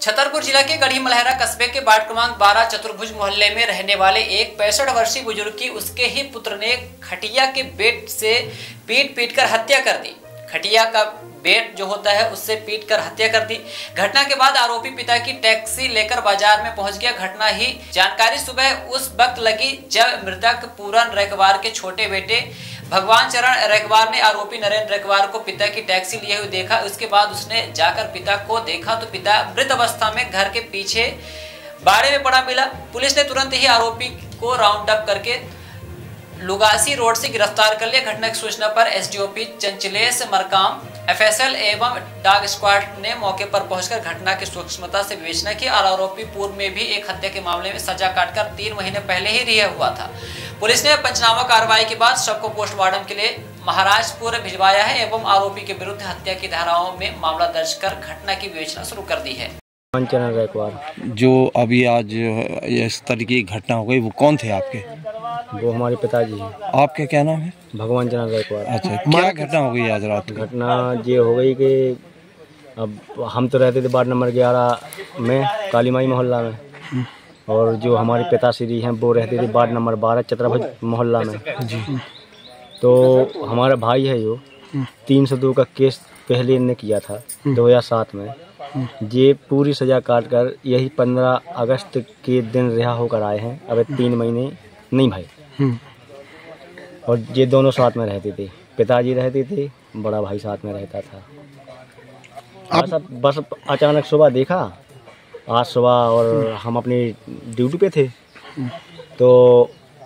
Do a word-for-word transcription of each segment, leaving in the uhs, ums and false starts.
छतरपुर जिला के गढ़ी मलहरा कस्बे के वार्ड क्रमांक बारह चतुर्भुज मोहल्ले में रहने वाले एक पैंसठ वर्षीय बुजुर्ग की उसके ही पुत्र ने खटिया के बेट से पीट पीट कर हत्या कर दी। खटिया का बेट जो होता है उससे पीट कर हत्या कर दी। घटना के बाद आरोपी पिता की टैक्सी लेकर बाजार में पहुंच गया। घटना ही जानकारी सुबह उस वक्त लगी जब मृतक पूरन रैकवार के छोटे बेटे भगवान चरण रैकवार ने आरोपी नरेंद्र रैकवार को पिता की टैक्सी लिए हुए देखा। उसके बाद उसने जाकर पिता को देखा तो पिता मृत अवस्था में घर के पीछे बाड़े में पड़ा मिला। पुलिस ने तुरंत ही आरोपी को राउंड अप करके लुगासी रोड से गिरफ्तार कर लिया। घटना की सूचना पर एसडीओपी चंचलेश मरकाम, एफएसएल एवं डॉग स्क्वाड ने मौके पर पहुंचकर घटना की सूक्ष्मता से विवेचना की और आरोपी पूर्व में भी एक हत्या के मामले में सजा काटकर तीन महीने पहले ही रिहा हुआ था। पुलिस ने पंचनामा कार्रवाई के बाद शव को पोस्टमार्टम के लिए महाराजपुर भिजवाया है एवं आरोपी के विरुद्ध हत्या की धाराओं में मामला दर्ज कर घटना की विवेचना शुरू कर दी है। जो अभी आज इस तरह की घटना हो गई वो कौन थे आपके? वो हमारे पिताजी हैं। आपका क्या नाम है? भगवान चरण रैकवार। अच्छा, क्या घटना हो गई आज रात? घटना ये हो गई कि अब हम तो रहते थे वार्ड नंबर ग्यारह में काली माई मोहल्ला में, और जो हमारे पिताश्री हैं वो रहते थे वार्ड नंबर बारह चतुर्भुज मोहल्ला में जी। तो हमारा भाई है जो तीन सौ दो का केस पहले इनने किया था दो हजार सात में। ये पूरी सजा काट कर यही पंद्रह अगस्त के दिन रिहा होकर आए हैं। अब तीन महीने नहीं भाई, और ये दोनों साथ में रहते थे। पिताजी रहते थे, बड़ा भाई साथ में रहता था। बस अब बस अचानक सुबह देखा आज सुबह, और हम अपनी ड्यूटी पे थे तो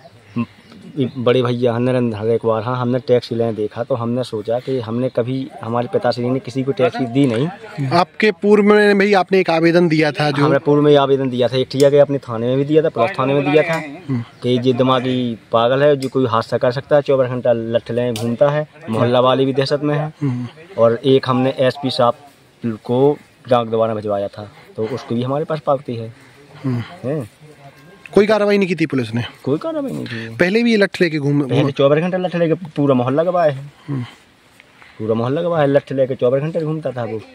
बड़े भैया नरेंद्र रैकवार, हाँ हमने टैक्सी लेने देखा तो हमने सोचा कि हमने कभी हमारे पिताश्री ने किसी को टैक्सी दी नहीं। आपके पूर्व में भी आपने एक आवेदन दिया था? जो हमने पूर्व में आवेदन दिया था, एक ठिया के अपने थाने में भी दिया था, पुलिस थाने में दिया था कि ये दिमागी पागल है जो कोई हादसा कर सकता है, चौबीस घंटा लठ ले घूमता है, मोहल्ला वाले भी दहशत में है। और एक हमने एस पी साहब को डाक दोबारा भिजवाया था तो उसको भी हमारे पास पावती है, है? कोई कार्रवाई नहीं की थी पुलिस ने? कोई कार्रवाई नहीं की। पहले भी ये लठ लेके घूम चौबीस घंटे लठ लेके पूरा मोहल्ला गवाए है, पूरा मोहल्ला गवाए है, लठ लेके चौबीस घंटे घूमता था वो।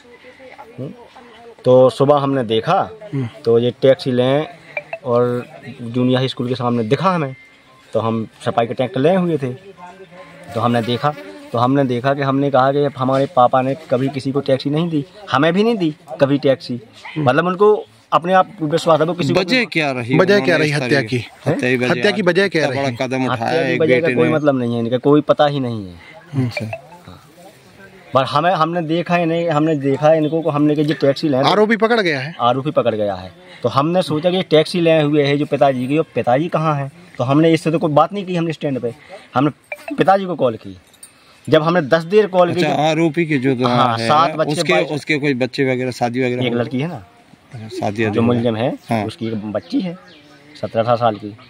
तो सुबह हमने देखा तो ये टैक्सी लें और जूनियर हाई स्कूल के सामने दिखा हमें, तो हम सफाई के टैंक ले हुए थे। तो हमने देखा तो हमने देखा कि हमने कहा कि हमारे पापा ने कभी किसी को टैक्सी नहीं दी, हमें भी नहीं दी कभी टैक्सी। मतलब उनको अपने आप विश्वास है वो किसी वजह क्या रही? वजह क्या रही हत्या की? हत्या की वजह क्या रही? बड़ा कदम उठाया एक बेटे बेटे ने, कोई मतलब नहीं है इनका, कोई पता ही नहीं है। पर हमें हमने देखा है नहीं, हमने देखा इनको को हमने कि ये टैक्सी ले, आरोपी पकड़ गया है, आरोपी पकड़ गया है। तो हमने सोचा कि टैक्सी ले हुए है जो पिताजी की, पिताजी कहाँ है? तो हमने इससे तो कोई बात नहीं की, हमने स्टैंड पे हमने पिताजी को कॉल की। जब हमने दस देर कॉल की, आरोपी के जो हाँ सात बच्चे, उसके उसके कोई बच्चे वगैरह शादी वगैरह? एक लड़की है ना शादी, जो मुलजिम है हाँ। उसकी एक बच्ची है सत्रह अठारह साल की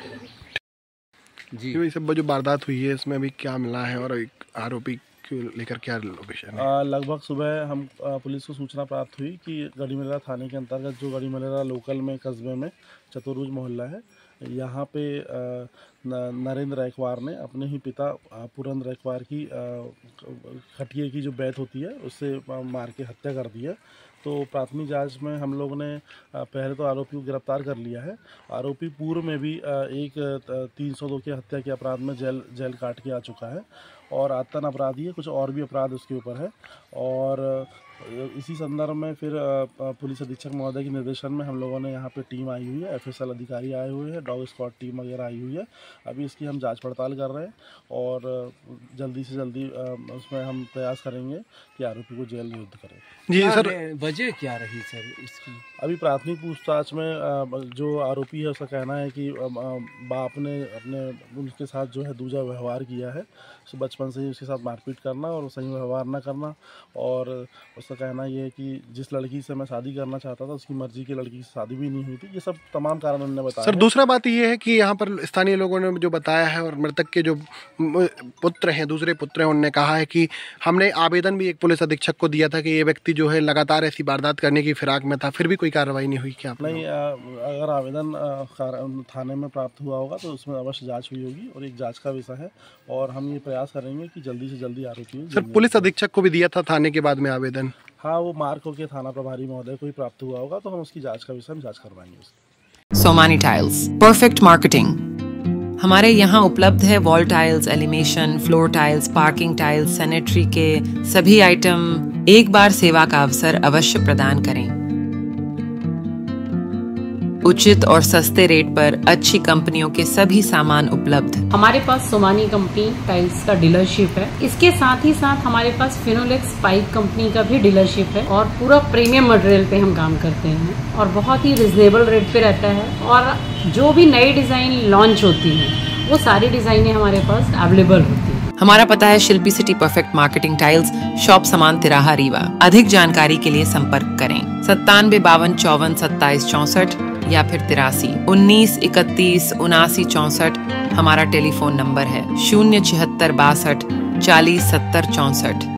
जी। ये सब जो वारदात हुई है इसमें अभी क्या मिला है और एक आरोपी को लेकर क्या लोकेशन है? लगभग सुबह हम आ, पुलिस को सूचना प्राप्त हुई कि गढ़ी मलहरा थाने के अंतर्गत जो गढ़ी मलहरा लोकल में कस्बे में चतुर्भुज मोहल्ला है, यहाँ पे नरेंद्र रैकवार ने अपने ही पिता पूरन रैकवार की खटिये की जो बैत होती है उससे मार के हत्या कर दी है। तो प्राथमिक जांच में हम लोगों ने पहले तो आरोपी को गिरफ्तार कर लिया है। आरोपी पूर्व में भी एक तीन सौ दो की हत्या के अपराध में जेल जेल काट के आ चुका है और आतन अपराधी है, कुछ और भी अपराध उसके ऊपर है। और इसी संदर्भ में फिर पुलिस अधीक्षक महोदय के निर्देशन में हम लोगों ने यहाँ पे टीम आई हुई है, एफएसएल अधिकारी आए हुए हैं, डॉग स्क्वाड टीम वगैरह आई हुई है। अभी इसकी हम जांच पड़ताल कर रहे हैं और जल्दी से जल्दी उसमें हम प्रयास करेंगे कि आरोपी को जेल नियुक्त करें। जी सर, वजह क्या रही सर इसकी? अभी प्राथमिक पूछताछ में जो आरोपी है उसका कहना है कि बाप ने अपने उनके साथ जो है दूजा व्यवहार किया है, बचपन से ही उसके साथ मारपीट करना और सही व्यवहार न करना। और उसका कहना ये है कि जिस लड़की से मैं शादी करना चाहता था उसकी मर्जी की लड़की से शादी भी नहीं हुई थी। ये सब तमाम कारण उन्होंने बताया। सर दूसरा बात ये है कि यहाँ पर स्थानीय लोगों ने जो बताया है और मृतक के जो पुत्र हैं, दूसरे पुत्र हैं, उन्होंने कहा है कि हमने आवेदन भी एक पुलिस अधीक्षक को दिया था कि ये व्यक्ति जो है लगातार ऐसी वारदात करने की फिराक में था, फिर भी कोई कार्रवाई नहीं हुई। क्या नहीं, अगर आवेदन थाने में प्राप्त हुआ होगा तो उसमें अवश्य जाँच हुई होगी और एक जाँच का विषय है और हम ये प्रयास करेंगे कि जल्दी से जल्दी आरोपी। सर पुलिस अधीक्षक को भी दिया था थाने के बाद में आवेदन? हाँ, वो मार्क होकर थाना प्रभारी महोदय को ही प्राप्त हुआ होगा, तो हम उसकी जांच का विषय में जांच करवाएंगे उसकी। Somani tiles, perfect marketing. हमारे यहाँ उपलब्ध है wall tiles, elevation, floor tiles, parking tiles, sanitary के सभी आइटम। एक बार सेवा का अवसर अवश्य प्रदान करें। उचित और सस्ते रेट पर अच्छी कंपनियों के सभी सामान उपलब्ध। हमारे पास सोमानी कंपनी टाइल्स का डीलरशिप है। इसके साथ ही साथ हमारे पास फिनोलेक्स पाइप कंपनी का भी डीलरशिप है और पूरा प्रीमियम मटेरियल पे हम काम करते हैं और बहुत ही रिजनेबल रेट पे रहता है। और जो भी नई डिजाइन लॉन्च होती है वो सारी डिजाइनें हमारे पास अवेलेबल होती है। हमारा पता है Shilpi city perfect marketing tiles, shop समान तिराहा रीवा। अधिक जानकारी के लिए संपर्क करें सत्तानवे बावन चौवन सत्ताईस चौसठ या फिर तिरासी उन्नीस इकतीस उनासी चौसठ। हमारा टेलीफोन नंबर है शून्य छिहत्तर बासठ चालीस सत्तर चौसठ।